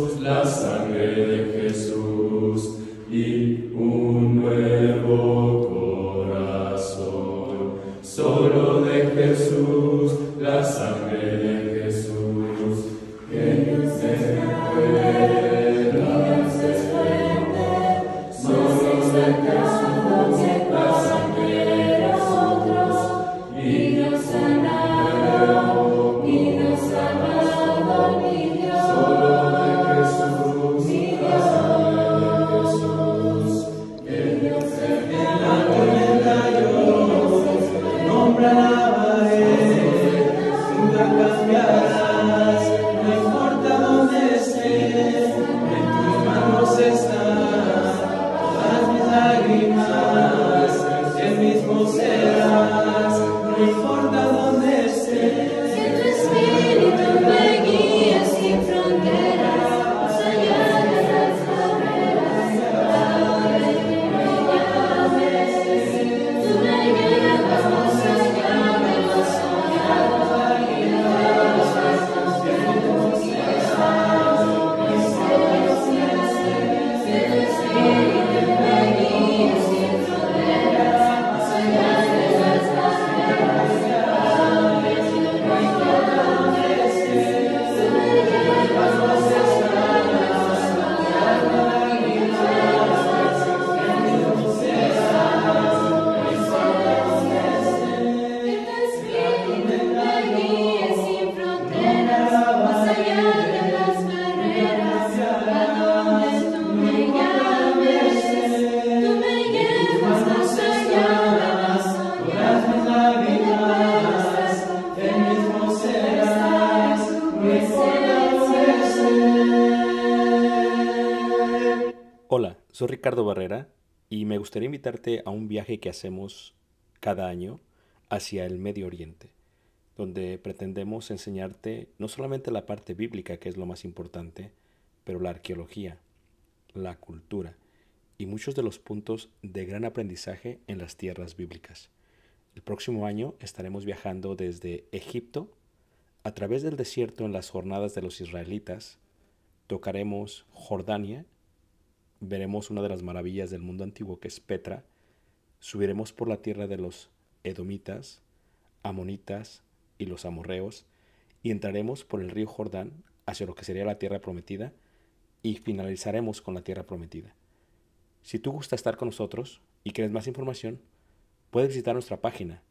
la sangre de Jesús y un nuevo corazón. Solo de Jesús, la sangre de Jesús, que Dios es fuerte, Dios es fuerte. Solo de Jesús, la sangre de nosotros, y Dios sanado, y Dios sanado, mi Dios. Solo de Jesús, mi Dios, la sangre de Jesús, que Dios es fuerte. En la tormenta yo nombre alabaré, nunca cambiarás, no importa dónde esté, en tus manos están todas mis lágrimas, el mismo serás, no importa dónde esté. Que tu espíritu me guíe sin fronteras, más allá de las barreras, a donde tú me llames. Tú me llevas más allá de lo soñado, y de los pasos que tú quieras, mis delicias. Que tu espíritu me guíe sin fronteras, más allá de las barreras, a donde tú me llames. Tú me llevas más allá de lo soñado, y de los pasos que tú quieras, mis delicias. Que tu espíritu me guíe sin fronteras, más allá de las barreras, a donde tú me llames. Tú me llevas más allá de lo soñado, y de los pasos que tú quieras, mis delicias. Hola, soy Ricardo Barrera y me gustaría invitarte a un viaje que hacemos cada año hacia el Medio Oriente, donde pretendemos enseñarte no solamente la parte bíblica, que es lo más importante, pero la arqueología, la cultura y muchos de los puntos de gran aprendizaje en las tierras bíblicas. El próximo año estaremos viajando desde Egipto a través del desierto en las jornadas de los israelitas, tocaremos Jordania, veremos una de las maravillas del mundo antiguo que es Petra, subiremos por la tierra de los edomitas, amonitas y los amorreos y entraremos por el río Jordán hacia lo que sería la tierra prometida y finalizaremos con la tierra prometida. Si tú gustas estar con nosotros y quieres más información, puedes visitar nuestra página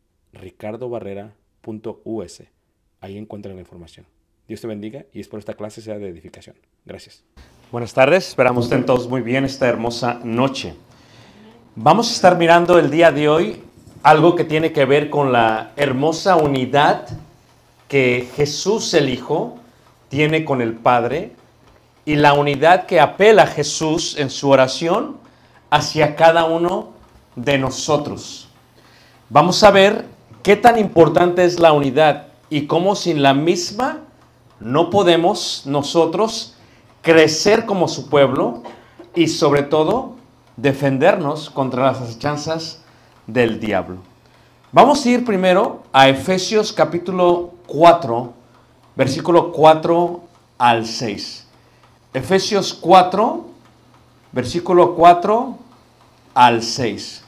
ricardobarrera.us. Ahí encuentras la información. Dios te bendiga y espero esta clase sea de edificación. Gracias. Buenas tardes, esperamos estén todos muy bien esta hermosa noche. Vamos a estar mirando el día de hoy algo que tiene que ver con la hermosa unidad que Jesús el Hijo tiene con el Padre y la unidad que apela Jesús en su oración hacia cada uno de nosotros. Vamos a ver qué tan importante es la unidad y cómo sin la misma no podemos nosotros crecer como su pueblo y sobre todo defendernos contra las acechanzas del diablo. Vamos a ir primero a Efesios capítulo 4, versículo 4 al 6. Efesios 4, versículo 4 al 6.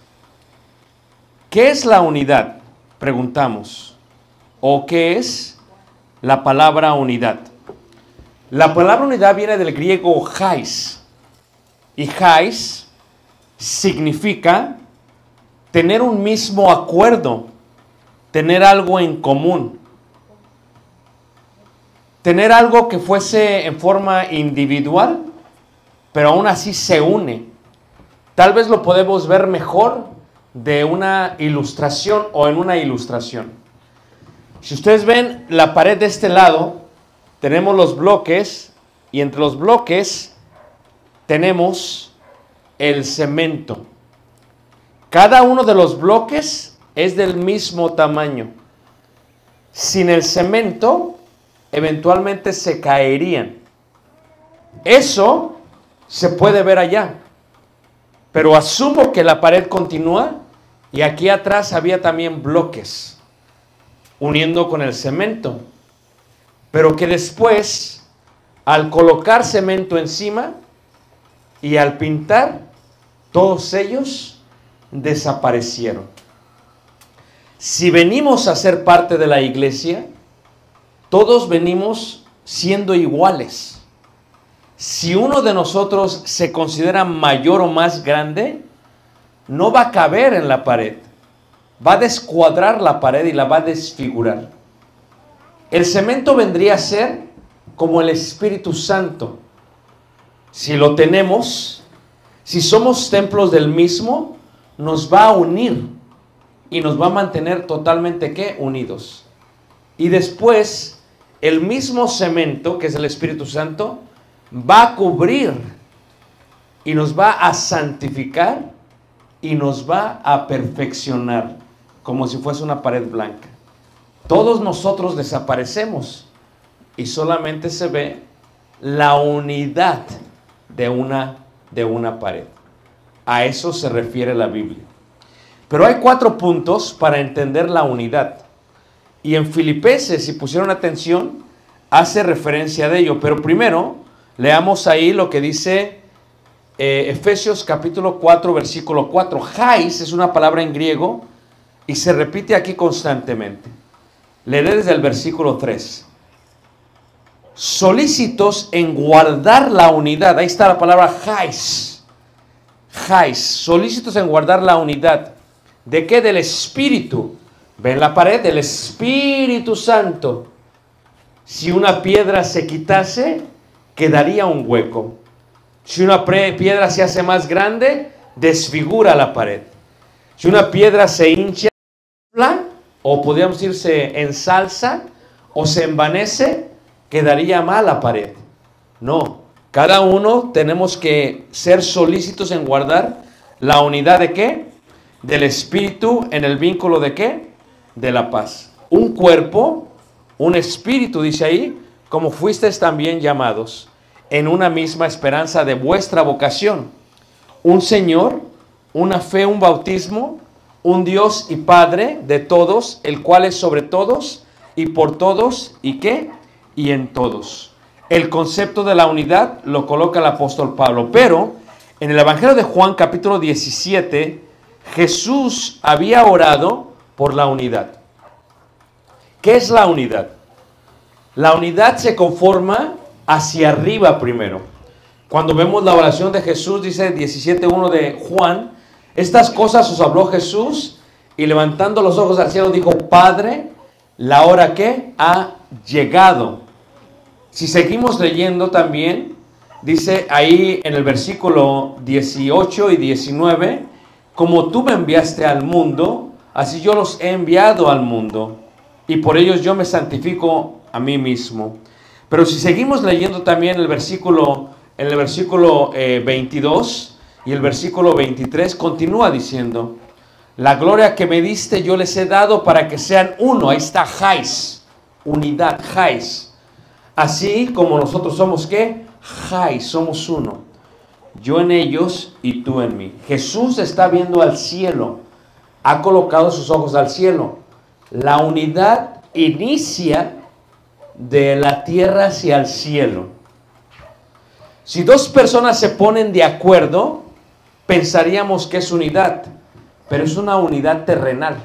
¿Qué es la unidad? Preguntamos. ¿O qué es la palabra unidad? La palabra unidad viene del griego hais. Y hais significa tener un mismo acuerdo, tener algo en común, tener algo que fuese en forma individual, pero aún así se une. Tal vez lo podemos ver mejor de una ilustración o en una ilustración. Si ustedes ven la pared de este lado, tenemos los bloques y entre los bloques tenemos el cemento. Cada uno de los bloques es del mismo tamaño. Sin el cemento, eventualmente se caerían. Eso se puede ver allá. Pero asumo que la pared continúa y aquí atrás había también bloques uniendo con el cemento. Pero que después al colocar cemento encima y al pintar, todos ellos desaparecieron. Si venimos a ser parte de la iglesia, todos venimos siendo iguales. Si uno de nosotros se considera mayor o más grande, no va a caber en la pared. Va a descuadrar la pared y la va a desfigurar. El cemento vendría a ser como el Espíritu Santo. Si lo tenemos, si somos templos del mismo, nos va a unir y nos va a mantener totalmente, ¿qué? Unidos. Y después, el mismo cemento, que es el Espíritu Santo, va a cubrir y nos va a santificar y nos va a perfeccionar, como si fuese una pared blanca. Todos nosotros desaparecemos y solamente se ve la unidad de una pared. A eso se refiere la Biblia. Pero hay 4 puntos para entender la unidad. Y en Filipenses, si pusieron atención, hace referencia de ello. Pero primero, leamos ahí lo que dice Efesios capítulo 4, versículo 4. Hais es una palabra en griego y se repite aquí constantemente. Leeré desde el versículo 3. Solícitos en guardar la unidad. Ahí está la palabra hais. Hais. Solícitos en guardar la unidad. ¿De qué? Del Espíritu. ¿Ven la pared? Del Espíritu Santo. Si una piedra se quitase, quedaría un hueco. Si una piedra se hace más grande, desfigura la pared. Si una piedra se hincha, o podríamos decir se ensalza, o se envanece, quedaría mal la pared. No, cada uno tenemos que ser solícitos en guardar la unidad de ¿qué? Del Espíritu en el vínculo de ¿qué? De la paz. Un cuerpo, un espíritu, dice ahí, como fuisteis también llamados, en una misma esperanza de vuestra vocación. Un Señor, una fe, un bautismo, un Dios y Padre de todos, el cual es sobre todos y por todos, ¿y qué? Y en todos. El concepto de la unidad lo coloca el apóstol Pablo, pero en el Evangelio de Juan capítulo 17, Jesús había orado por la unidad. ¿Qué es la unidad? La unidad se conforma hacia arriba primero. Cuando vemos la oración de Jesús, dice 17:1 de Juan, estas cosas os habló Jesús y levantando los ojos al cielo dijo, Padre, la hora que ha llegado. Si seguimos leyendo también, dice ahí en el versículo 18 y 19, como tú me enviaste al mundo, así yo los he enviado al mundo, y por ellos yo me santifico a mí mismo. Pero si seguimos leyendo también el versículo, en el versículo 22 y el versículo 23, continúa diciendo, la gloria que me diste yo les he dado para que sean uno. Ahí está hais, unidad, hais. Así como nosotros somos ¿qué? Hais, somos uno. Yo en ellos y tú en mí. Jesús está viendo al cielo, ha colocado sus ojos al cielo. La unidad inicia de la tierra hacia el cielo. Si 2 personas se ponen de acuerdo, pensaríamos que es unidad, pero es una unidad terrenal.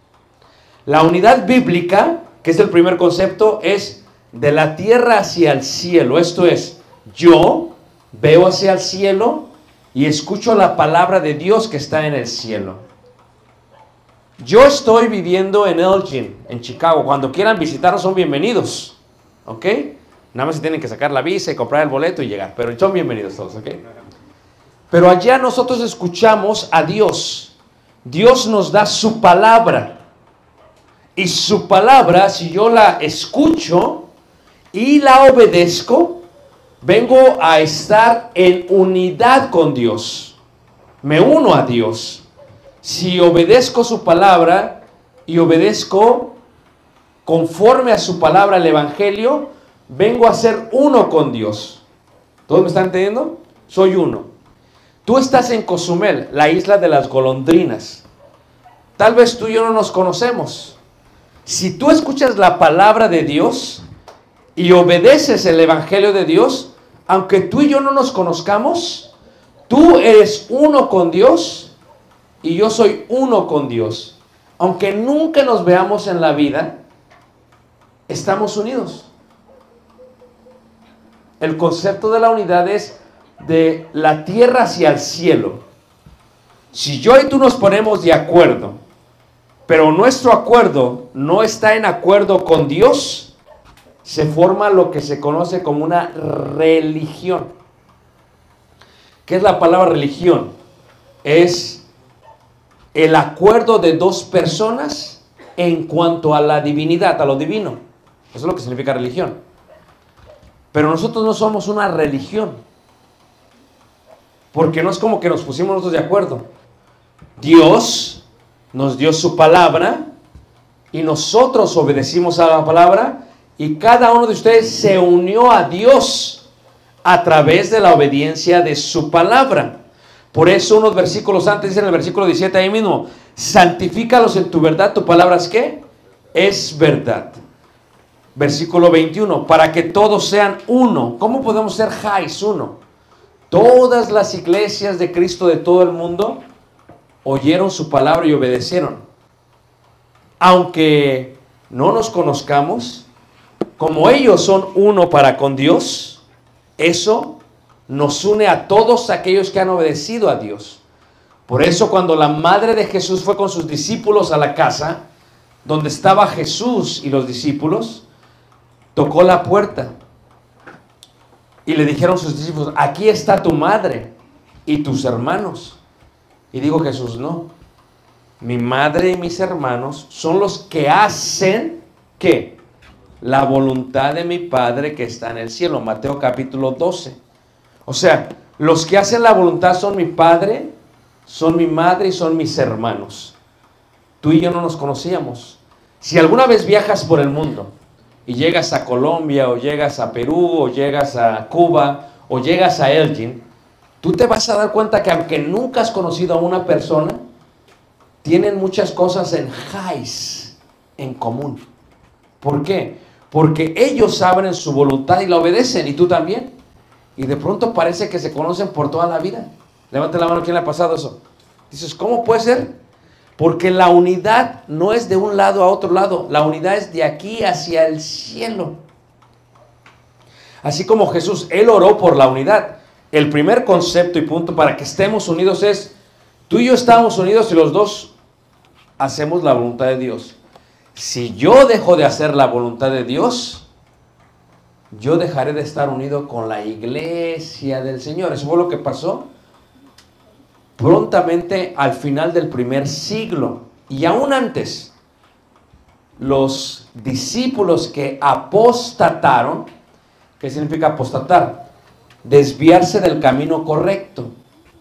La unidad bíblica, que es el primer concepto, es de la tierra hacia el cielo. Esto es, yo veo hacia el cielo y escucho la palabra de Dios que está en el cielo. Yo estoy viviendo en Elgin, en Chicago. Cuando quieran visitarnos son bienvenidos, ¿ok? Nada más se tienen que sacar la visa y comprar el boleto y llegar, pero son bienvenidos todos, ¿ok? Pero allá nosotros escuchamos a Dios. Dios nos da su palabra. Y su palabra, si yo la escucho y la obedezco, vengo a estar en unidad con Dios. Me uno a Dios. Si obedezco su palabra y obedezco conforme a su palabra el Evangelio, vengo a ser uno con Dios. ¿Todos me están entendiendo? Soy uno. Tú estás en Cozumel, la isla de las golondrinas. Tal vez tú y yo no nos conocemos. Si tú escuchas la palabra de Dios y obedeces el evangelio de Dios, aunque tú y yo no nos conozcamos, tú eres uno con Dios y yo soy uno con Dios. Aunque nunca nos veamos en la vida, estamos unidos. El concepto de la unidad es de la tierra hacia el cielo. Si yo y tú nos ponemos de acuerdo, pero nuestro acuerdo no está en acuerdo con Dios, se forma lo que se conoce como una religión. ¿Qué es la palabra religión? Es el acuerdo de dos personas en cuanto a la divinidad, a lo divino. Eso es lo que significa religión. Pero nosotros no somos una religión, porque no es como que nos pusimos nosotros de acuerdo. Dios nos dio su palabra y nosotros obedecimos a la palabra, y cada uno de ustedes se unió a Dios a través de la obediencia de su palabra. Por eso unos versículos antes dice en el versículo 17 ahí mismo: santifícalos en tu verdad, tu palabra es ¿qué? Es verdad. Versículo 21, para que todos sean uno. ¿Cómo podemos ser Jais uno? Todas las iglesias de Cristo de todo el mundo oyeron su palabra y obedecieron. Aunque no nos conozcamos, como ellos son uno para con Dios, eso nos une a todos aquellos que han obedecido a Dios. Por eso cuando la madre de Jesús fue con sus discípulos a la casa donde estaba Jesús y los discípulos, tocó la puerta y le dijeron sus discípulos: aquí está tu madre y tus hermanos. Y dijo Jesús: no, mi madre y mis hermanos son los que hacen ¿qué? La voluntad de mi Padre que está en el cielo. Mateo capítulo 12. O sea, los que hacen la voluntad son mi Padre, son mi madre y son mis hermanos. Tú y yo no nos conocíamos. Si alguna vez viajas por el mundo y llegas a Colombia, o llegas a Perú, o llegas a Cuba, o llegas a Elgin, tú te vas a dar cuenta que aunque nunca has conocido a una persona, tienen muchas cosas en Jais, en común. ¿Por qué? Porque ellos saben su voluntad y la obedecen, y tú también. Y de pronto parece que se conocen por toda la vida. Levante la mano, ¿quién le ha pasado eso? Dices, ¿cómo puede ser? Porque la unidad no es de un lado a otro lado, la unidad es de aquí hacia el cielo. Así como Jesús, Él oró por la unidad. El primer concepto y punto para que estemos unidos es: tú y yo estamos unidos y los dos hacemos la voluntad de Dios. Si yo dejo de hacer la voluntad de Dios, yo dejaré de estar unido con la iglesia del Señor. Eso fue lo que pasó prontamente al final del primer siglo. Y aún antes, los discípulos que apostataron, ¿qué significa apostatar? Desviarse del camino correcto.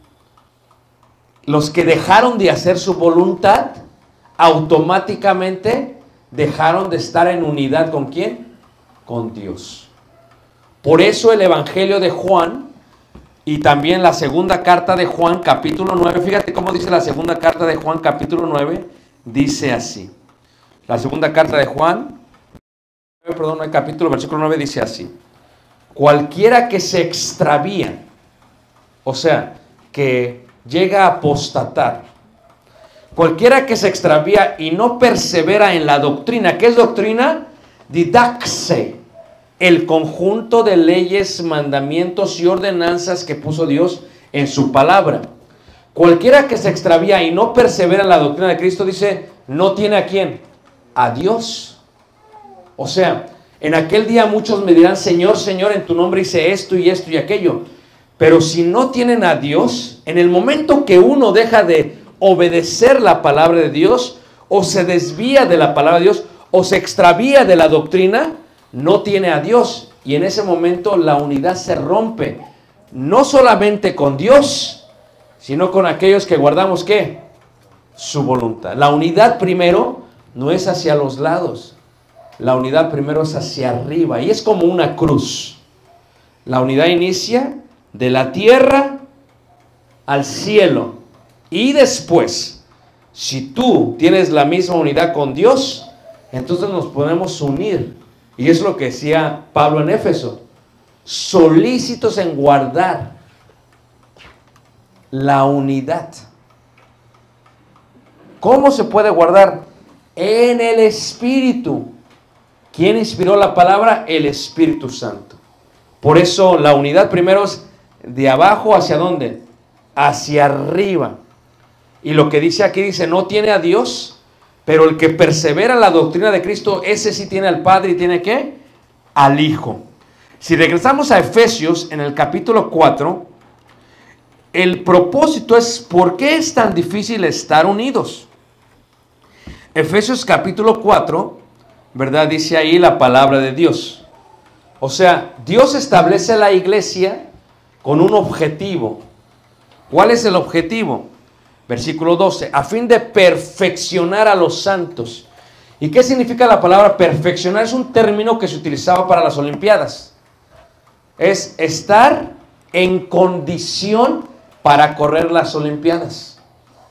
Los que dejaron de hacer su voluntad, automáticamente dejaron de estar en unidad ¿con quién? Con Dios. Por eso el Evangelio de Juan y también la segunda carta de Juan, capítulo 9, fíjate cómo dice la segunda carta de Juan, capítulo 9, dice así. La segunda carta de Juan, el capítulo, versículo 9 dice así: cualquiera que se extravía, o sea, que llega a apostatar, cualquiera que se extravía y no persevera en la doctrina. ¿Qué es doctrina? Didaxe, el conjunto de leyes, mandamientos y ordenanzas que puso Dios en su palabra. Cualquiera que se extravía y no persevera en la doctrina de Cristo, dice, no tiene a quién, a Dios. O sea, en aquel día muchos me dirán: Señor, Señor, en tu nombre hice esto y esto y aquello. Pero si no tienen a Dios, en el momento que uno deja de obedecer la palabra de Dios, o se desvía de la palabra de Dios, o se extravía de la doctrina, no tiene a Dios. Y en ese momento la unidad se rompe, no solamente con Dios, sino con aquellos que guardamos ¿qué? Su voluntad. La unidad primero no es hacia los lados, la unidad primero es hacia arriba, y es como una cruz. La unidad inicia de la tierra al cielo, y después, si tú tienes la misma unidad con Dios, entonces nos podemos unir Y es lo que decía Pablo en Éfeso, solícitos en guardar la unidad. ¿Cómo se puede guardar? En el Espíritu. ¿Quién inspiró la palabra? El Espíritu Santo. Por eso la unidad primero es de abajo hacia ¿dónde? Hacia arriba. Y lo que dice aquí, dice, no tiene a Dios, pero el que persevera en la doctrina de Cristo, ese sí tiene al Padre y tiene ¿qué? Al Hijo. Si regresamos a Efesios en el capítulo 4, el propósito es ¿por qué es tan difícil estar unidos? Efesios capítulo 4, ¿verdad? Dice ahí la palabra de Dios. O sea, Dios establece la iglesia con un objetivo. ¿Cuál es el objetivo? Versículo 12, a fin de perfeccionar a los santos. ¿Y qué significa la palabra perfeccionar? Es un término que se utilizaba para las Olimpiadas. Es estar en condición para correr las Olimpiadas.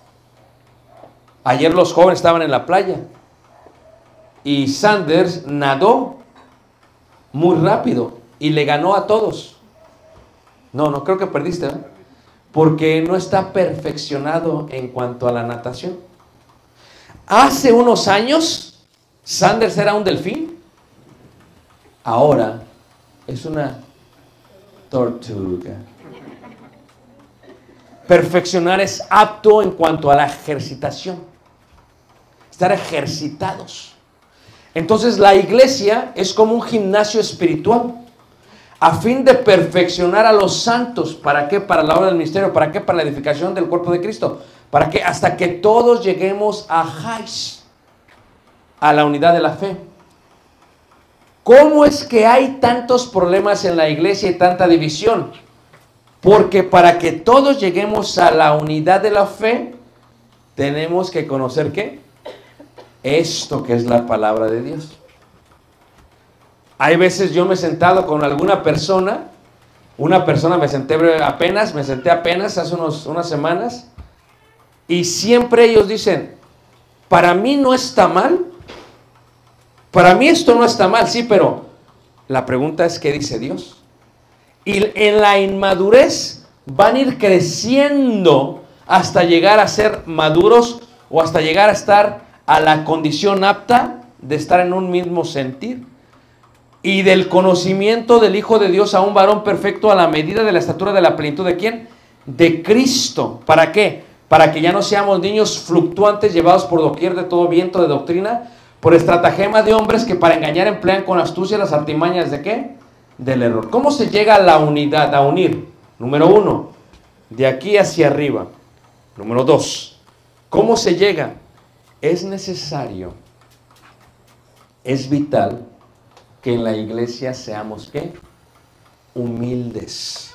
Ayer los jóvenes estaban en la playa y Sanders nadó muy rápido y le ganó a todos. No creo que perdiste, ¿eh? Porque no está perfeccionado en cuanto a la natación. Hace unos años Sanders era un delfín, ahora es una tortuga. Perfeccionar es apto en cuanto a la ejercitación, estar ejercitados. Entonces la iglesia es como un gimnasio espiritual, a fin de perfeccionar a los santos. ¿Para qué? Para la obra del ministerio. ¿Para qué? Para la edificación del cuerpo de Cristo. ¿Para qué? Hasta que todos lleguemos a Hais, a la unidad de la fe. ¿Cómo es que hay tantos problemas en la iglesia y tanta división? Porque para que todos lleguemos a la unidad de la fe, tenemos que conocer ¿qué? Esto que es la palabra de Dios. Hay veces yo me he sentado con alguna persona, me senté apenas hace unas semanas, y siempre ellos dicen, para mí no está mal, para mí esto no está mal, sí, pero la pregunta es ¿qué dice Dios? Y en la inmadurez van a ir creciendo hasta llegar a ser maduros o hasta llegar a estar a la condición apta de estar en un mismo sentir. Y del conocimiento del Hijo de Dios a un varón perfecto a la medida de la estatura de la plenitud ¿de quién? De Cristo. ¿Para qué? Para que ya no seamos niños fluctuantes llevados por doquier de todo viento de doctrina, por estratagema de hombres que para engañar emplean con astucia las artimañas ¿de qué? Del error. ¿Cómo se llega a la unidad, a unir? Número 1, de aquí hacia arriba. Número 2, ¿cómo se llega? Es necesario, es vital que en la iglesia seamos ¿qué? Humildes.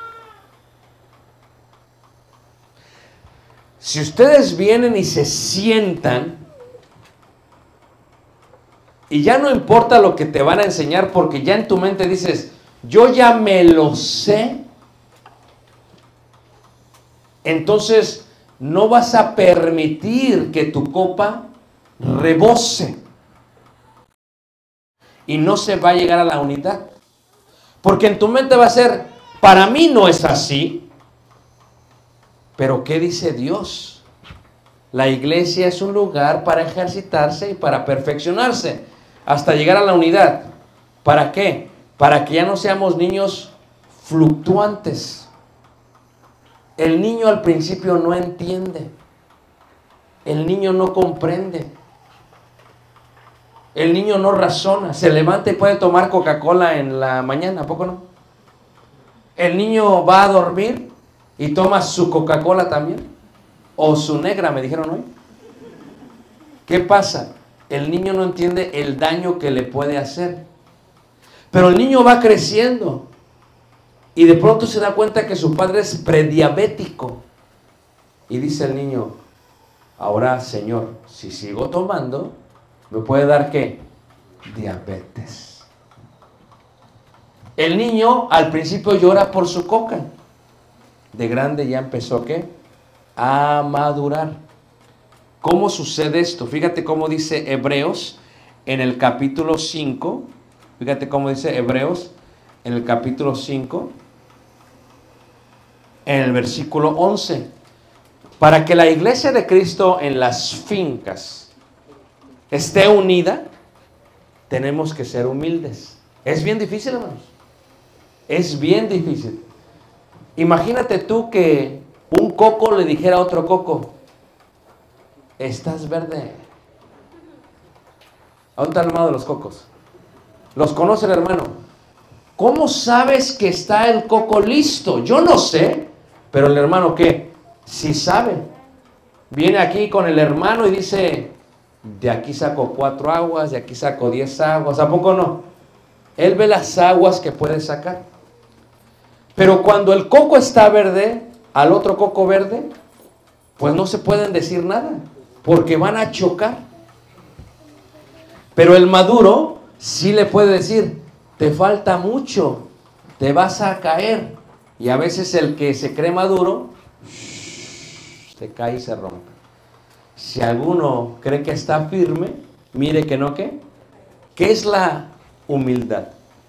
Si ustedes vienen y se sientan y ya no importa lo que te van a enseñar porque ya en tu mente dices, yo ya me lo sé, entonces no vas a permitir que tu copa rebose. Y no se va a llegar a la unidad. Porque en tu mente va a ser, para mí no es así. Pero ¿qué dice Dios? La iglesia es un lugar para ejercitarse y para perfeccionarse. Hasta llegar a la unidad. ¿Para qué? Para que ya no seamos niños fluctuantes. El niño al principio no entiende. El niño no comprende. El niño no razona, se levanta y puede tomar Coca-Cola en la mañana, ¿a poco no? El niño va a dormir y toma su Coca-Cola también, o su negra, me dijeron hoy. ¿Qué pasa? El niño no entiende el daño que le puede hacer. Pero el niño va creciendo y de pronto se da cuenta que su padre es prediabético. Y dice el niño, ahora, Señor, si sigo tomando, ¿me puede dar qué? Diabetes. El niño al principio llora por su coca. De grande ya empezó ¿qué? A madurar. ¿Cómo sucede esto? Fíjate cómo dice Hebreos en el capítulo 5, Fíjate cómo dice Hebreos en el capítulo 5, en el versículo 11. Para que la iglesia de Cristo en las fincas esté unida, tenemos que ser humildes. Es bien difícil, hermanos. Es bien difícil. Imagínate tú que un coco le dijera a otro coco: estás verde. ¿A dónde está el hermano de los cocos? ¿Los conoce el hermano? ¿Cómo sabes que está el coco listo? Yo no sé, pero el hermano, ¿qué? Sí sabe. Viene aquí con el hermano y dice: de aquí saco 4 aguas, de aquí saco 10 aguas. ¿A poco no? Él ve las aguas que puede sacar. Pero cuando el coco está verde, al otro coco verde, pues no se pueden decir nada, porque van a chocar. Pero el maduro sí le puede decir: te falta mucho, te vas a caer. Y a veces el que se cree maduro, se cae y se rompe. Si alguno cree que está firme, mire que no, ¿qué? ¿Qué es la humildad?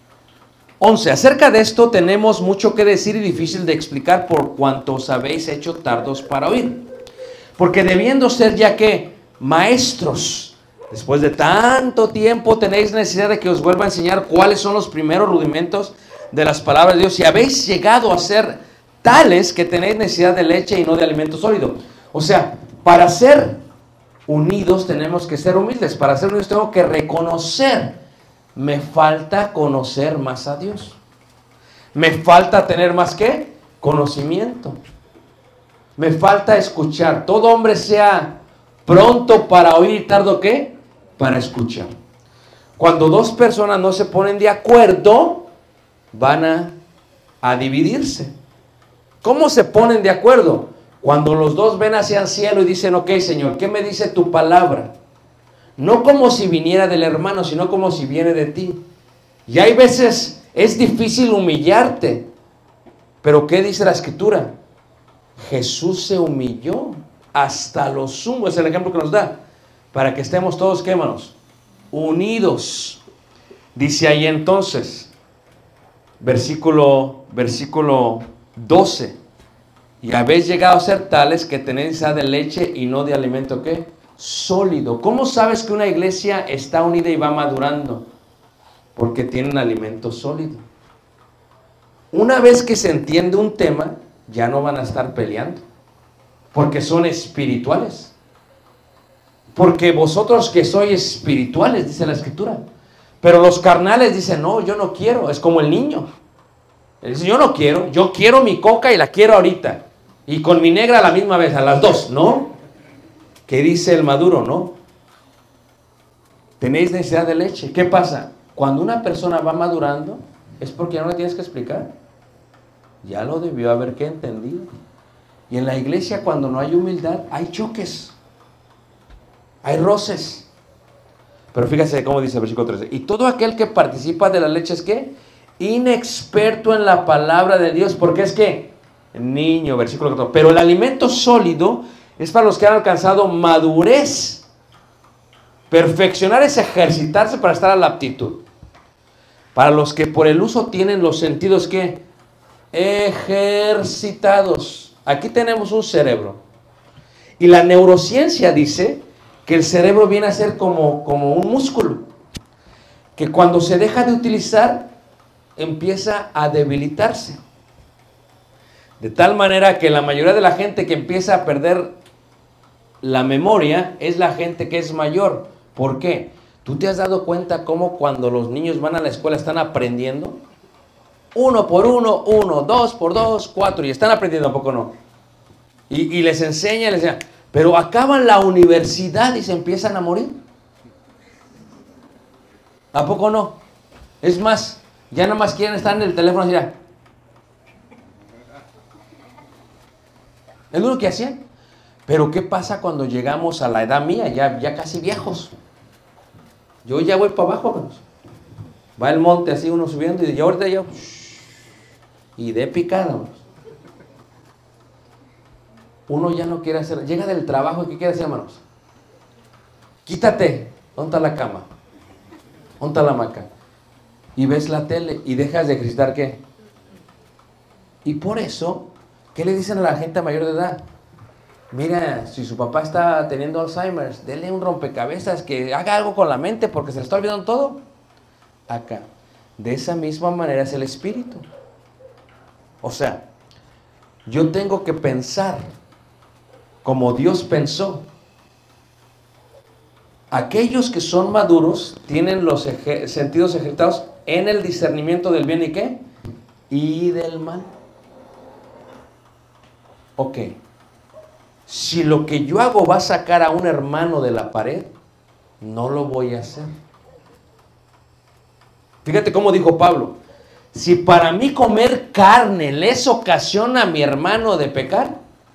11. Acerca de esto tenemos mucho que decir y difícil de explicar, por cuanto os habéis hecho tardos para oír. Porque debiendo ser ya que maestros, después de tanto tiempo tenéis necesidad de que os vuelva a enseñar cuáles son los primeros rudimentos de las palabras de Dios, y habéis llegado a ser tales que tenéis necesidad de leche y no de alimento sólido. O sea, para ser unidos tenemos que ser humildes. Para ser unidos tengo que reconocer: me falta conocer más a Dios. Me falta tener más, ¿qué? Conocimiento. Me falta escuchar. Todo hombre sea pronto para oír y tardo, ¿qué? Para escuchar. Cuando dos personas no se ponen de acuerdo, van a dividirse. ¿Cómo se ponen de acuerdo? Cuando los dos ven hacia el cielo y dicen: ok, Señor, ¿qué me dice tu palabra? No como si viniera del hermano, sino como si viene de ti. Y hay veces es difícil humillarte. Pero ¿qué dice la Escritura? Jesús se humilló hasta lo sumo. Es el ejemplo que nos da. Para que estemos todos, ¿qué, hermanos? Unidos. Dice ahí entonces, versículo 12. Y habéis llegado a ser tales que tenéis necesidad de leche y no de alimento, ¿qué? Sólido. ¿Cómo sabes que una iglesia está unida y va madurando? Porque tiene un alimento sólido. Una vez que se entiende un tema, ya no van a estar peleando, porque son espirituales. Porque vosotros que sois espirituales, dice la Escritura. Pero los carnales dicen: no, yo no quiero. Es como el niño. Él dice: yo no quiero, yo quiero mi coca y la quiero ahorita. Y con mi negra a la misma vez, a las dos, ¿no? ¿Qué dice el maduro? No. Tenéis necesidad de leche. ¿Qué pasa? Cuando una persona va madurando, es porque ya no le tienes que explicar. Ya lo debió haber que entendido. Y en la iglesia, cuando no hay humildad, hay choques. Hay roces. Pero fíjate cómo dice el versículo 13. Y todo aquel que participa de la leche es, ¿qué? Inexperto en la palabra de Dios. Porque es que niño, versículo 14. Pero el alimento sólido es para los que han alcanzado madurez. Perfeccionar es ejercitarse para estar a la aptitud. Para los que por el uso tienen los sentidos, ¿qué? Ejercitados. Aquí tenemos un cerebro. Y la neurociencia dice que el cerebro viene a ser como un músculo. Que cuando se deja de utilizar, empieza a debilitarse. De tal manera que la mayoría de la gente que empieza a perder la memoria es la gente que es mayor. ¿Por qué? ¿Tú te has dado cuenta cómo cuando los niños van a la escuela están aprendiendo? 1 por 1, 1, 2 por 2, 4, y están aprendiendo, ¿a poco no? Y les enseña, pero acaban la universidad y se empiezan a morir. ¿A poco no? Es más, ya nada más quieren estar en el teléfono así, ya. Es lo que hacían. Pero ¿qué pasa cuando llegamos a la edad mía? Ya casi viejos. Yo ya voy para abajo, hermanos. Va el monte así uno subiendo y ahorita ya... Y de picada, hermanos. Uno ya no quiere hacer... Llega del trabajo y ¿qué quiere hacer, hermanos? Quítate. ¿Dónde está la cama? ¿Dónde está la hamaca? y ves la tele y dejas de ejercitar ¿qué? Y por eso, ¿qué le dicen a la gente mayor de edad? Mira, si su papá está teniendo Alzheimer, denle un rompecabezas que haga algo con la mente porque se le está olvidando todo. Acá, de esa misma manera es el espíritu. O sea, yo tengo que pensar como Dios pensó. Aquellos que son maduros tienen los sentidos ejercitados en el discernimiento del bien y qué, y del mal. Ok. Si lo que yo hago va a sacar a un hermano de la pared, no lo voy a hacer. Fíjate cómo dijo Pablo. Si para mí comer carne les ocasiona a mi hermano de pecar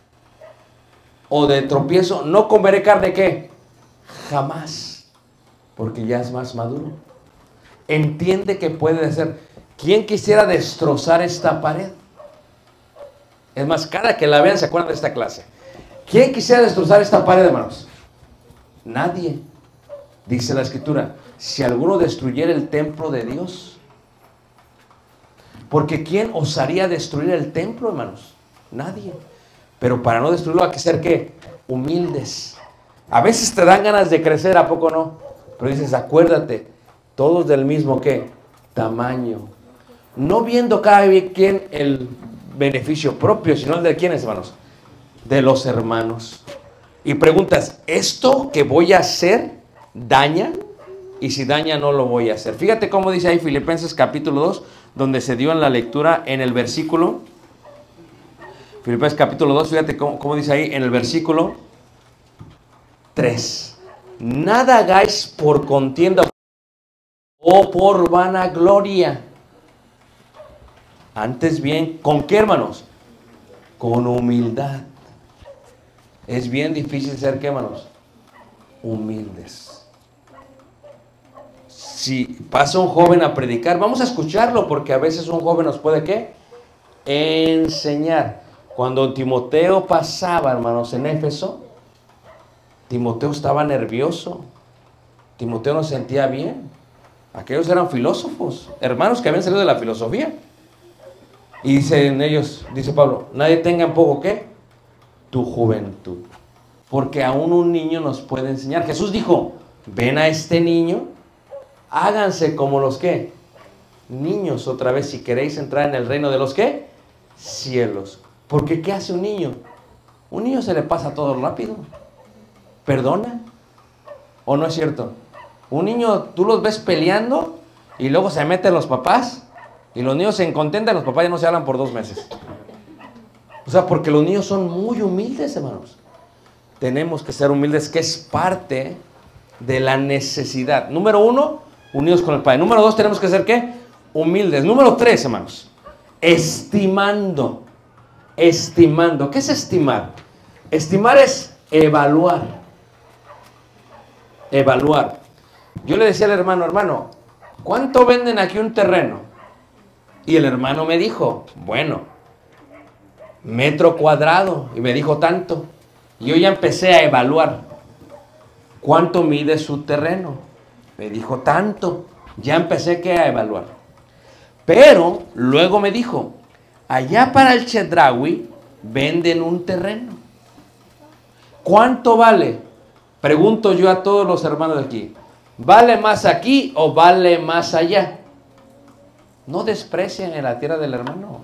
o de tropiezo, no comeré carne ¿qué? Jamás. Porque ya es más maduro. Entiende que puede hacer. ¿Quién quisiera destrozar esta pared? Es más, cada que la vean se acuerdan de esta clase. ¿Quién quisiera destrozar esta pared, hermanos? Nadie. Dice la Escritura, si alguno destruyera el templo de Dios. Porque ¿quién osaría destruir el templo, hermanos? Nadie. Pero para no destruirlo hay que ser ¿qué? Humildes. A veces te dan ganas de crecer, ¿a poco no? Pero dices, acuérdate, todos del mismo ¿qué? Tamaño. No viendo cada quien el beneficio propio, sino el de quiénes, hermanos. De los hermanos. Y preguntas, ¿esto que voy a hacer daña? Y si daña, no lo voy a hacer. Fíjate cómo dice ahí Filipenses capítulo 2, donde se dio en la lectura en el versículo. Filipenses capítulo 2, fíjate cómo dice ahí en el versículo 3. Nada hagáis por contienda o por vanagloria. Antes bien, ¿con qué, hermanos? Con humildad. Es bien difícil ser, ¿qué, hermanos? Humildes. Si pasa un joven a predicar, vamos a escucharlo, porque a veces un joven nos puede, ¿qué? Enseñar. Cuando Timoteo pasaba, hermanos, en Éfeso, Timoteo estaba nervioso. Timoteo no se sentía bien. Aquellos eran filósofos, hermanos que habían salido de la filosofía. Y dicen ellos, dice Pablo, nadie tenga en poco ¿qué? Tu juventud. Porque aún un niño nos puede enseñar. Jesús dijo, ven a este niño, háganse como los ¿qué? Niños otra vez si queréis entrar en el reino de los ¿qué? Cielos. Porque ¿qué hace un niño? Un niño se le pasa todo rápido. ¿Perdona? ¿O no es cierto? Un niño, tú los ves peleando y luego se meten los papás y los niños se contentan y los papás ya no se hablan por 2 meses. O sea, porque los niños son muy humildes, hermanos. Tenemos que ser humildes, que es parte de la necesidad. Número 1, unidos con el Padre. Número 2, tenemos que ser ¿qué? Humildes. Número 3, hermanos, estimando. Estimando. ¿Qué es estimar? Estimar es evaluar. Evaluar. Yo le decía al hermano, ¿cuánto venden aquí un terreno? Y el hermano me dijo, bueno, metro cuadrado. Y me dijo tanto. Y yo ya empecé a evaluar. ¿Cuánto mide su terreno? Me dijo tanto. Ya empecé a evaluar. Pero luego me dijo, allá para el Chedraui venden un terreno. ¿Cuánto vale? Pregunto yo a todos los hermanos de aquí. ¿Vale más aquí o vale más allá? No desprecien en la tierra del hermano.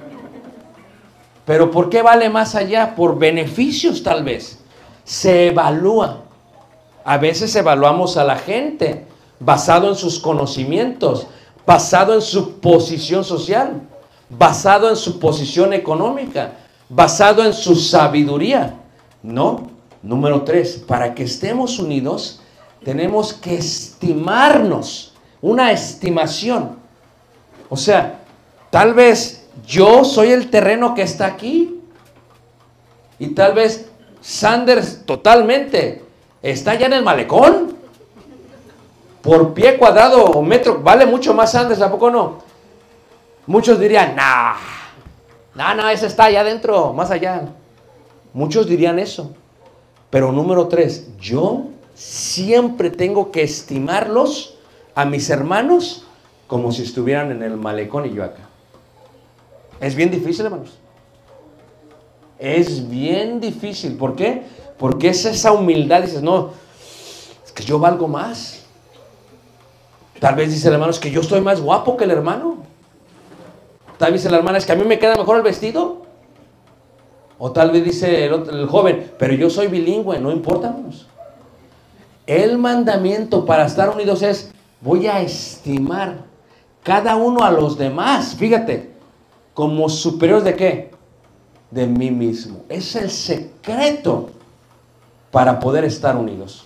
¿Pero por qué vale más allá? Por beneficios tal vez. Se evalúa. A veces evaluamos a la gente basado en sus conocimientos, basado en su posición social, basado en su posición económica, basado en su sabiduría. No. Número 3, para que estemos unidos, tenemos que estimarnos, una estimación. O sea, tal vez yo soy el terreno que está aquí y tal vez Sanders totalmente está ya en el malecón. Por pie cuadrado o metro, vale mucho más Sanders, ¿a poco no? Muchos dirían, no, ese está allá adentro, más allá. Muchos dirían eso. Pero número 3, yo siempre tengo que estimarlos a mis hermanos como si estuvieran en el malecón y yo acá. Es bien difícil, hermanos. Es bien difícil. ¿Por qué? Porque es esa humildad. Dices, no, es que yo valgo más. Tal vez dice el hermano, es que yo estoy más guapo que el hermano. Tal vez dice la hermana, es que a mí me queda mejor el vestido. O tal vez dice el joven, pero yo soy bilingüe, no importa, hermanos. El mandamiento para estar unidos es, voy a estimar cada uno a los demás, fíjate, como superiores ¿de qué? De mí mismo. Es el secreto para poder estar unidos.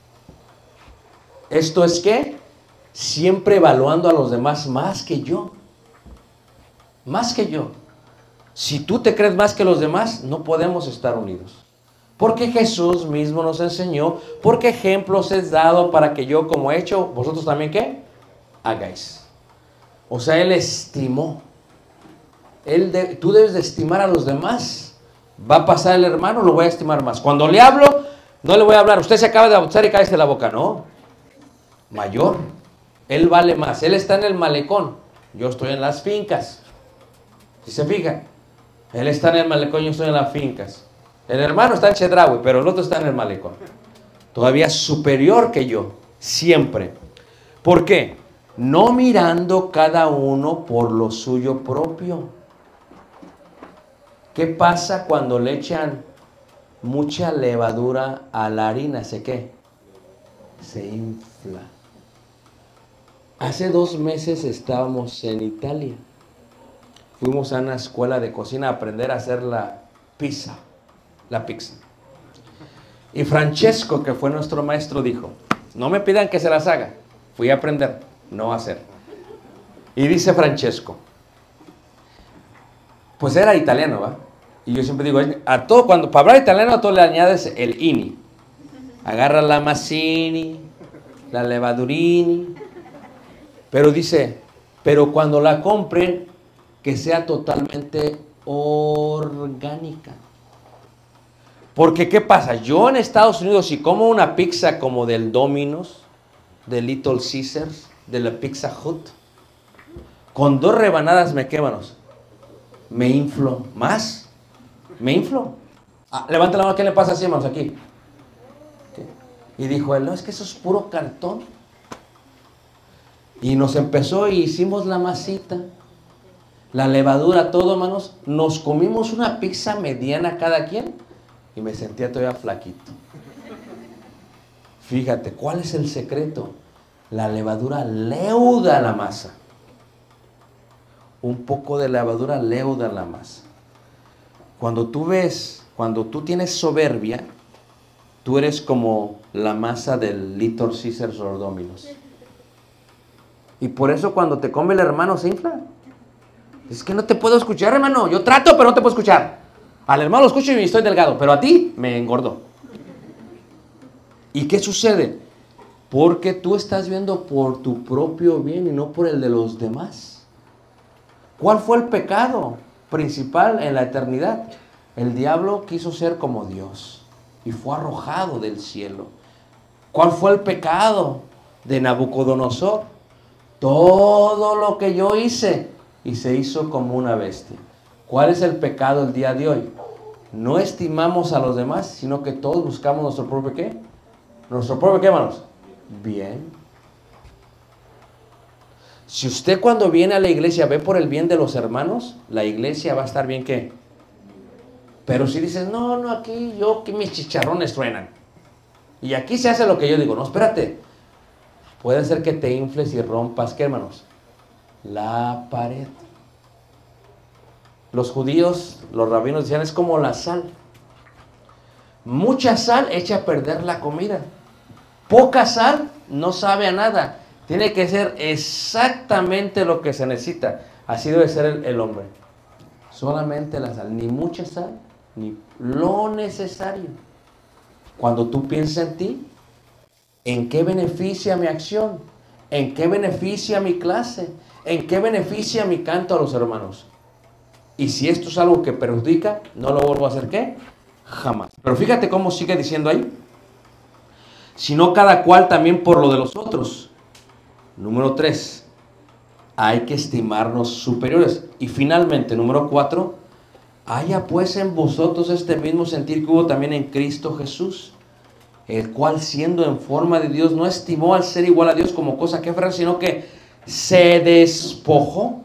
Esto es que siempre evaluando a los demás más que yo. Más que yo. Si tú te crees más que los demás, no podemos estar unidos. Porque Jesús mismo nos enseñó, porque ejemplos es dado para que yo como he hecho, vosotros también ¿qué? Hagáis. O sea, Él estimó. Tú debes de estimar a los demás. Va a pasar el hermano, lo voy a estimar más. Cuando le hablo, no le voy a hablar, usted se acaba de bautizar y cállese la boca. No. Mayor. Él vale más. Él está en el malecón. Yo estoy en las fincas. ¿Sí se fijan? Él está en el malecón, yo estoy en las fincas. El hermano está en Chedraui, pero el otro está en el malecón. Todavía superior que yo. Siempre. ¿Por qué? No mirando cada uno por lo suyo propio. ¿Qué pasa cuando le echan mucha levadura a la harina? ¿Se qué? Se infla. Hace 2 meses estábamos en Italia. Fuimos a una escuela de cocina a aprender a hacer la pizza. Y Francesco, que fue nuestro maestro, dijo, no me pidan que se las haga. Fui a aprender, no a hacer. Y dice Francesco, pues era italiano, ¿va? Y yo siempre digo, a todo, cuando para hablar italiano a todo le añades el ini. Agarra la mazzini, la levadurini. Pero dice, pero cuando la compren, que sea totalmente orgánica. Porque ¿qué pasa? Yo en Estados Unidos, si como una pizza como del Domino's, de Little Caesars, de la Pizza Hut, con 2 rebanadas me quemanos. Me inflo. ¿Más? Me inflo. Levanta la mano, ¿qué le pasa así, hermanos? Aquí. Y dijo él, no, es que eso es puro cartón. Y nos empezó y hicimos la masita, la levadura, todo, hermanos. Nos comimos una pizza mediana cada quien y me sentía todavía flaquito. Fíjate, ¿cuál es el secreto? La levadura leuda la masa. Un poco de levadura leuda la masa. Cuando tú tienes soberbia, tú eres como la masa del Little Caesars o Domino's. Y por eso cuando te come el hermano se infla. Es que no te puedo escuchar, hermano. Yo trato, pero no te puedo escuchar. Al hermano lo escucho y estoy delgado, pero a ti me engordó. ¿Y qué sucede? Porque tú estás viendo por tu propio bien y no por el de los demás. ¿Cuál fue el pecado principal en la eternidad? El diablo quiso ser como Dios y fue arrojado del cielo. ¿Cuál fue el pecado de Nabucodonosor? Todo lo que yo hice y se hizo como una bestia. ¿Cuál es el pecado el día de hoy? No estimamos a los demás, sino que todos buscamos nuestro propio ¿qué? ¿Nuestro propio qué, hermanos? Bien. Si usted cuando viene a la iglesia ve por el bien de los hermanos, la iglesia va a estar bien ¿qué? Pero si dices, no, aquí mis chicharrones truenan. Y aquí se hace lo que yo digo. No, espérate. Puede ser que te infles y rompas, ¿qué, hermanos? La pared. Los judíos, los rabinos decían, es como la sal. Mucha sal echa a perder la comida. Poca sal no sabe a nada. Tiene que ser exactamente lo que se necesita. Así debe ser el hombre. Solamente la sal. Ni mucha sal, ni lo necesario. Cuando tú piensas en ti, ¿en qué beneficia mi acción? ¿En qué beneficia mi clase? ¿En qué beneficia mi canto a los hermanos? Y si esto es algo que perjudica, no lo vuelvo a hacer, ¿qué? Jamás. Pero fíjate cómo sigue diciendo ahí. Sino cada cual también por lo de los otros. Número 3. hay que estimarnos superiores. Y finalmente, número 4, haya pues en vosotros este mismo sentir que hubo también en Cristo Jesús, el cual siendo en forma de Dios no estimó al ser igual a Dios como cosa que aferrar, sino que se despojó.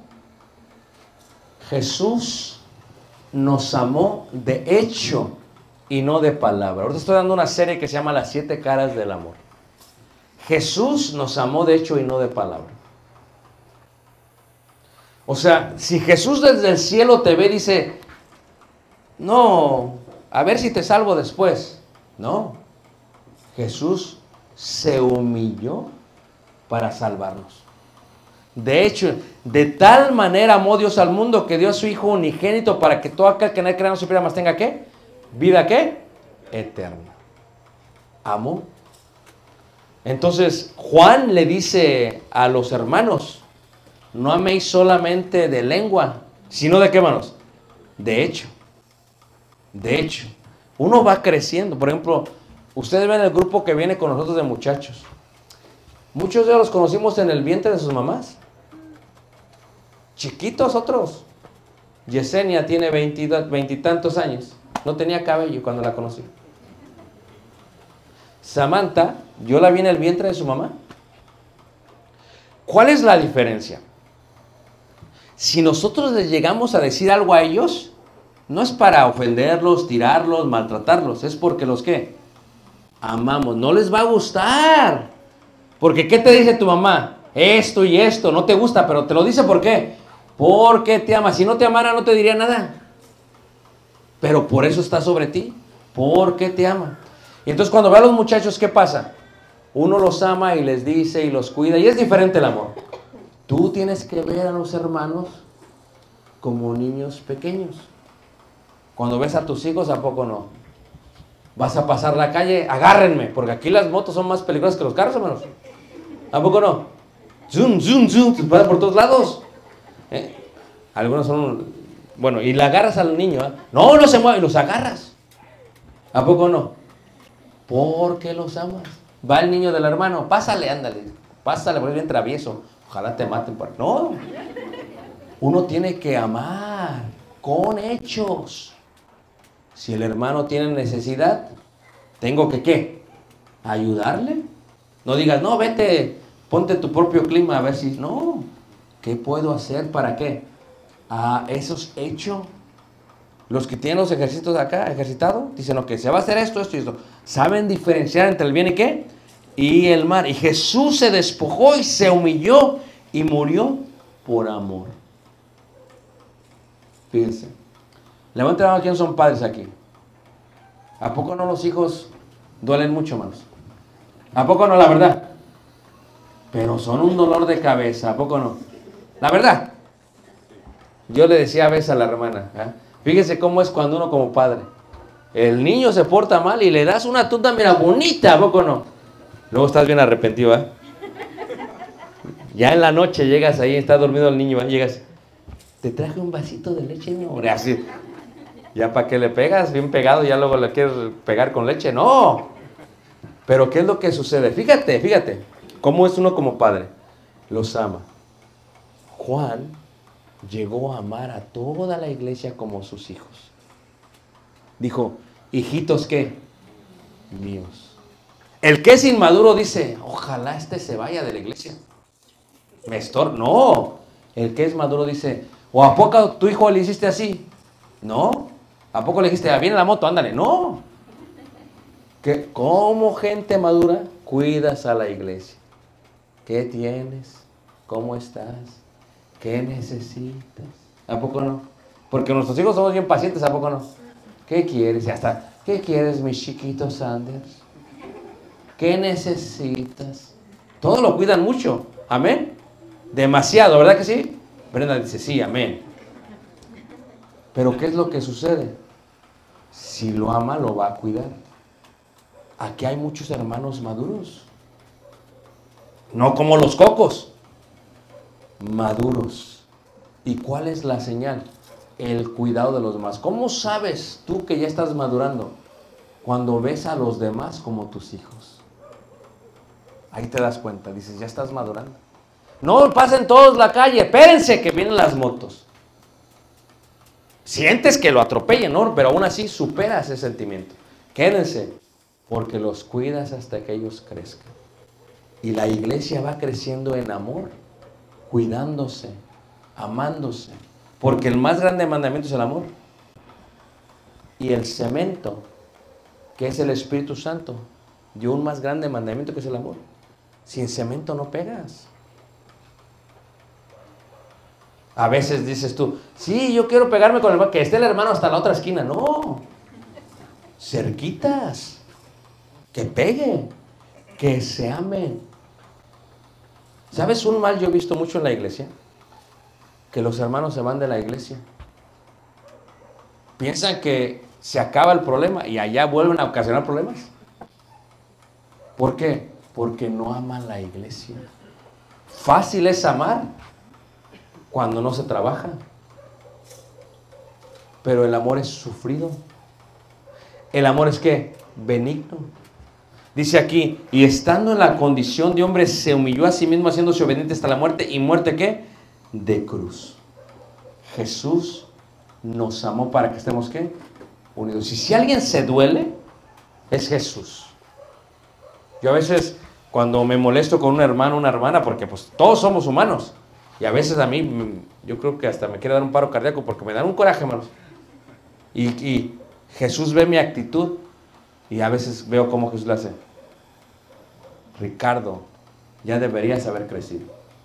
Jesús nos amó de hecho y no de palabra. Ahorita estoy dando una serie que se llama Las 7 caras del amor. Jesús nos amó de hecho y no de palabra. O sea, si Jesús desde el cielo te ve y dice, no, a ver si te salvo después. No, Jesús se humilló para salvarnos. De hecho, de tal manera amó Dios al mundo que dio a su Hijo unigénito para que todo aquel que no crea no se pierda, mas tenga ¿qué? ¿Vida qué? Eterna. Amó. Entonces, Juan le dice a los hermanos, no améis solamente de lengua, sino de qué, hermanos? De hecho. De hecho. Uno va creciendo. Por ejemplo, ustedes ven el grupo que viene con nosotros de muchachos. Muchos de ellos los conocimos en el vientre de sus mamás. Chiquitos otros. Yesenia tiene 20 y tantos años. No tenía cabello cuando la conocí. Samantha, yo la vi en el vientre de su mamá. ¿Cuál es la diferencia? Si nosotros les llegamos a decir algo a ellos, no es para ofenderlos, tirarlos, maltratarlos, es porque los que amamos. No les va a gustar. Porque ¿qué te dice tu mamá? Esto y esto, no te gusta, pero te lo dice ¿por qué? Porque te ama. Si no te amara no te diría nada. Pero por eso está sobre ti, porque te ama. Y entonces cuando ve a los muchachos, ¿qué pasa? Uno los ama y les dice y los cuida, y es diferente el amor. Tú tienes que ver a los hermanos como niños pequeños. Cuando ves a tus hijos, ¿a poco no? Vas a pasar la calle, agárrenme, porque aquí las motos son más peligrosas que los carros, hermanos. ¿A poco no? Zoom, zoom, zoom, te pasan por todos lados. Algunos son, bueno, y le agarras al niño, ¿eh? No, no se mueve, y los agarras. ¿A poco no? Porque los amas. Va el niño del hermano, pásale, ándale, pásale, porque es bien travieso. Ojalá te maten por... No, uno tiene que amar con hechos. Si el hermano tiene necesidad, tengo que ¿qué? Ayudarle. No digas, no, vete, ponte tu propio clima a ver si... No, ¿qué puedo hacer para qué? Esos hechos. Los que tienen los ejércitos acá, ejercitados, dicen, ok, se va a hacer esto, esto y esto. Saben diferenciar entre el bien y qué, y el mal. Y Jesús se despojó y se humilló y murió por amor. Fíjense. Levanten la mano, ¿quién son padres aquí? ¿A poco no los hijos duelen mucho, hermanos? ¿A poco no, la verdad? Pero son un dolor de cabeza, ¿a poco no? La verdad. Yo le decía a veces a la hermana, fíjese cómo es cuando uno como padre, el niño se porta mal y le das una tuta, mira, bonita, ¿a poco no? Luego estás bien arrepentido, ¿eh? Ya en la noche llegas ahí, está dormido el niño, llegas, te traje un vasito de leche, ¿no? Así, ya para que le pegas, bien pegado, ya luego le quieres pegar con leche, no. Pero ¿qué es lo que sucede? Fíjate, cómo es uno como padre, los ama. Juan llegó a amar a toda la iglesia como sus hijos. Dijo, hijitos, ¿qué? Míos. El que es inmaduro dice, ojalá este se vaya de la iglesia. No. El que es maduro dice, ¿o a poco tu hijo le hiciste así? No. ¿A poco le dijiste, viene la moto, ándale? No. Que como gente madura cuidas a la iglesia. ¿Qué tienes? ¿Cómo estás? ¿Qué necesitas? ¿A poco no? Porque nuestros hijos somos bien pacientes, ¿a poco no? ¿Qué quieres? Ya está. ¿Qué quieres, mis chiquitos Sanders? ¿Qué necesitas? Todo lo cuidan mucho. ¿Amén? Demasiado, ¿verdad que sí? Brenda dice, sí, amén. Pero ¿qué es lo que sucede? Si lo ama, lo va a cuidar. Aquí hay muchos hermanos maduros. No como los cocos. Maduros. ¿Y cuál es la señal? El cuidado de los demás. ¿Cómo sabes tú que ya estás madurando? Cuando ves a los demás como tus hijos. Ahí te das cuenta, dices, ya estás madurando. No pasen todos la calle, espérense que vienen las motos. Sientes que lo atropellen, ¿no? Pero aún así superas ese sentimiento. Quédense, porque los cuidas hasta que ellos crezcan. Y la iglesia va creciendo en amor, cuidándose, amándose. Porque el más grande mandamiento es el amor. Y el cemento, que es el Espíritu Santo, dio un más grande mandamiento que es el amor. Sin cemento no pegas. A veces dices tú, sí, yo quiero pegarme con el hermano, que esté el hermano hasta la otra esquina. No, cerquitas, que peguen, que se amen. ¿Sabes un mal yo he visto mucho en la iglesia? Que los hermanos se van de la iglesia. Piensan que se acaba el problema y allá vuelven a ocasionar problemas. ¿Por qué? Porque no aman la iglesia. Fácil es amar cuando no se trabaja. Pero el amor es sufrido. El amor es ¿qué? Benigno. Dice aquí, y estando en la condición de hombre, se humilló a sí mismo, haciéndose obediente hasta la muerte. ¿Y muerte qué? De cruz. Jesús nos amó para que estemos ¿qué? Unidos. Y si alguien se duele, es Jesús. Yo a veces, cuando me molesto con un hermano o una hermana, porque pues todos somos humanos, y a veces a mí, yo creo que hasta me quiere dar un paro cardíaco, porque me dan un coraje, hermanos. Y Jesús ve mi actitud, y a veces veo cómo Jesús le hace. Ricardo, ya deberías haber crecido.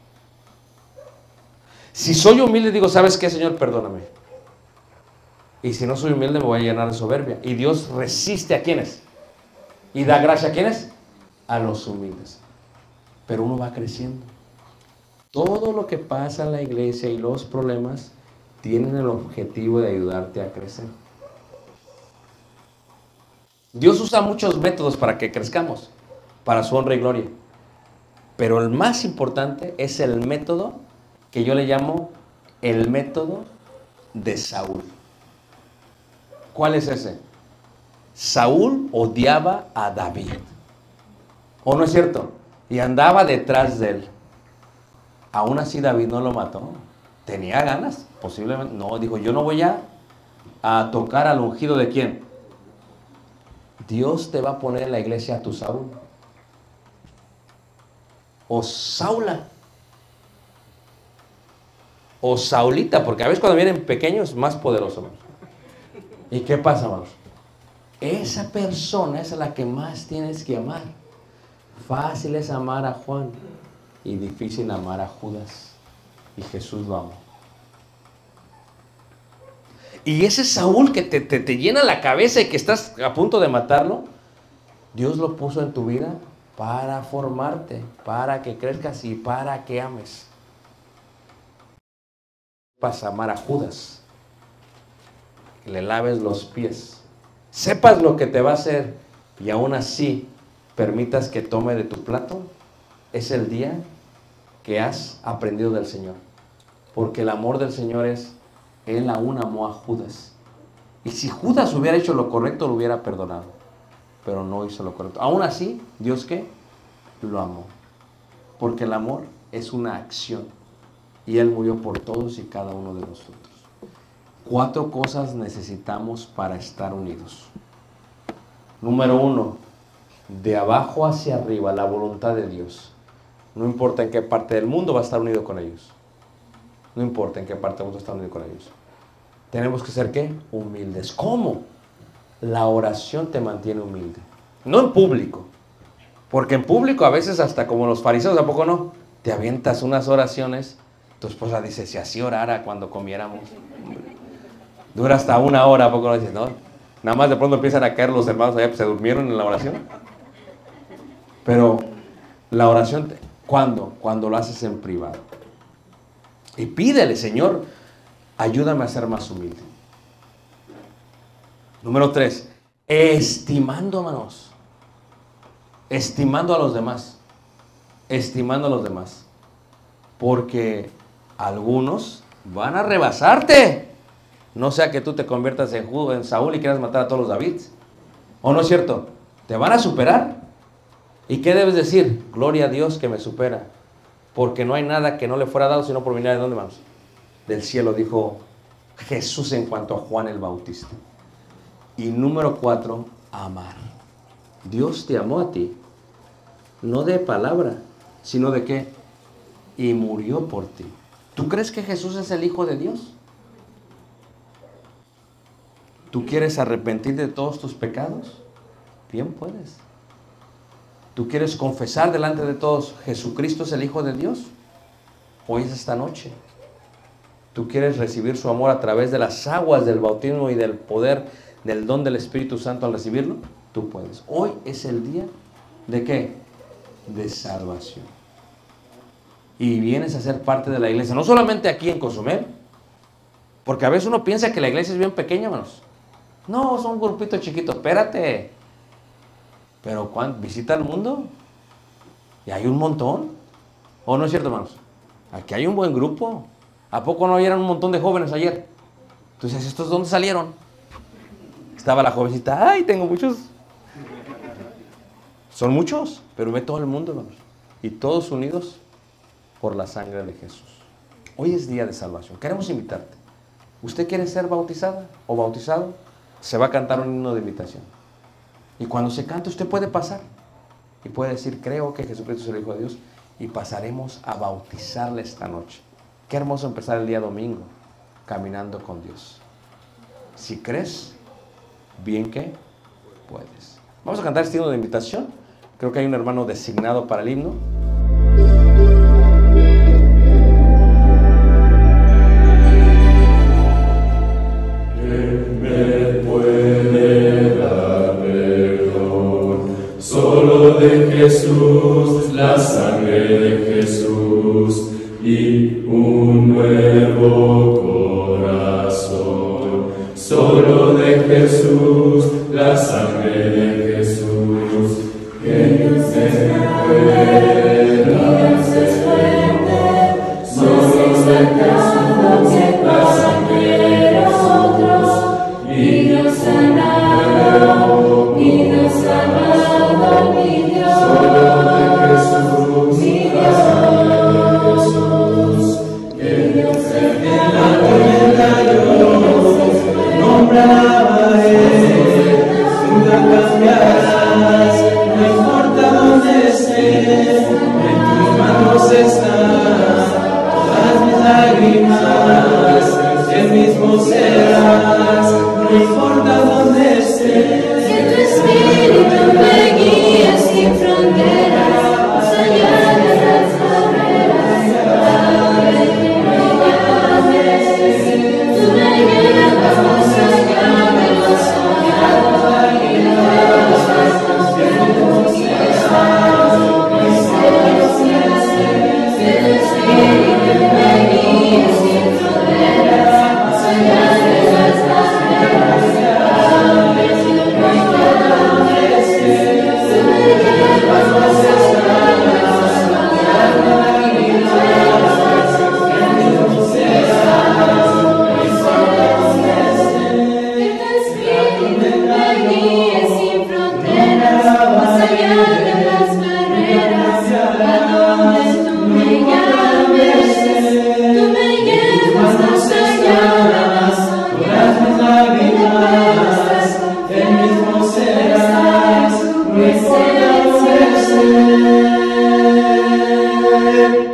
Si soy humilde, digo, ¿sabes qué, Señor? Perdóname. Y si no soy humilde, me voy a llenar de soberbia. Y Dios resiste a ¿quiénes? Y da gracia a ¿quiénes? A los humildes. Pero uno va creciendo. Todo lo que pasa en la iglesia y los problemas tienen el objetivo de ayudarte a crecer. Dios usa muchos métodos para que crezcamos, para su honra y gloria. Pero el más importante es el método que yo le llamo el método de Saúl. ¿Cuál es ese? Saúl odiaba a David. ¿O no es cierto? Y andaba detrás de él. Aún así David no lo mató. ¿Tenía ganas? Posiblemente. No, dijo, yo no voy a tocar al ungido de quién. Dios te va a poner en la iglesia a tu Saúl. O Saula. O Saulita, porque a veces cuando vienen pequeños es más poderoso, hermanos. ¿Y qué pasa, hermanos? Esa persona es a la que más tienes que amar. Fácil es amar a Juan y difícil amar a Judas. Y Jesús lo amó. Y ese Saúl que te llena la cabeza y que estás a punto de matarlo, Dios lo puso en tu vida para formarte, para que crezcas y para que ames. Vas a amar a Judas, que le laves los pies, sepas lo que te va a hacer y aún así permitas que tome de tu plato, es el día que has aprendido del Señor. Porque el amor del Señor es, Él aún amó a Judas. Y si Judas hubiera hecho lo correcto, lo hubiera perdonado. Pero no hizo lo correcto. Aún así, ¿Dios qué? Lo amó. Porque el amor es una acción. Y Él murió por todos y cada uno de nosotros. 4 cosas necesitamos para estar unidos. Número 1, de abajo hacia arriba, la voluntad de Dios. No importa en qué parte del mundo va a estar unido con ellos. No importa en qué parte del mundo está unido con ellos. Tenemos que ser ¿qué? Humildes. ¿Cómo? La oración te mantiene humilde. No en público. Porque en público a veces hasta como los fariseos, ¿a poco no? Te avientas unas oraciones. Tu esposa dice, si así orara cuando comiéramos. Dura hasta 1 hora, ¿a poco no dices? No, nada más de pronto empiezan a caer los hermanos allá, pues se durmieron en la oración. Pero la oración, ¿cuándo? Cuando lo haces en privado. Y pídele, Señor, ayúdame a ser más humilde. Número 3, estimando, hermanos. Estimando a los demás. Estimando a los demás. Porque algunos van a rebasarte. No sea que tú te conviertas en Saúl y quieras matar a todos los Davids. ¿O no es cierto? Te van a superar. ¿Y qué debes decir? Gloria a Dios que me supera. porque no hay nada que no le fuera dado sino por venir de dónde, vamos, del cielo, dijo Jesús en cuanto a Juan el Bautista. Y número 4, amar. Dios te amó a ti, no de palabra, sino de qué, y murió por ti. ¿Tú crees que Jesús es el Hijo de Dios? ¿Tú quieres arrepentir de todos tus pecados? Bien puedes. ¿Tú quieres confesar delante de todos, Jesucristo es el Hijo de Dios? Hoy es esta noche. ¿Tú quieres recibir su amor a través de las aguas del bautismo y del poder del don del Espíritu Santo al recibirlo? Tú puedes. Hoy es el día ¿de qué? De salvación. Y vienes a ser parte de la iglesia, no solamente aquí en Cozumel, porque a veces uno piensa que la iglesia es bien pequeña, hermanos. No, son un grupito chiquito, espérate. Pero visita el mundo y hay un montón. ¿O no es cierto, hermanos? Aquí hay un buen grupo. ¿A poco no eran un montón de jóvenes ayer? Entonces, ¿estos dónde salieron? Estaba la jovencita, ay, tengo muchos. Son muchos, pero ve todo el mundo, hermanos. Y todos unidos por la sangre de Jesús. Hoy es día de salvación. Queremos invitarte. ¿Usted quiere ser bautizada o bautizado? Se va a cantar un himno de invitación. Y cuando se cante, usted puede pasar. Y puede decir, creo que Jesucristo es el Hijo de Dios. Y pasaremos a bautizarle esta noche. Qué hermoso empezar el día domingo caminando con Dios. Si crees, bien que puedes. Vamos a cantar este himno de invitación. Creo que hay un hermano designado para el himno. Solo de Jesús, la sangre de Jesús y un nuevo corazón. Solo de Jesús, la sangre de Jesús, que Dios es fuerte, Dios es fuerte. Solo de Jesús, la sangre de nosotros, y Dios sanado, y Dios sanado. Solo de Jesús, la sangre de Jesús, que Dios en la tormenta yo nombraba Él, nunca cambiarás, no importa dónde estés, en tus manos están todas mis lágrimas, el mismo serás, no importa dónde estés. Que tu espíritu me guíe sin fronteras, más allá de las barreras, abre tú me llevas más allá de lo soñado, y de los pasos de tu cielo, que tu espíritu me guíe sin fronteras, más allá de las barreras, abre No importa dónde estés.